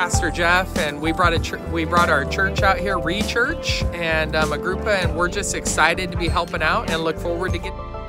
Pastor Jeff, and we brought our church out here, Re-Church, and a group, and we're just excited to be helping out and look forward to getting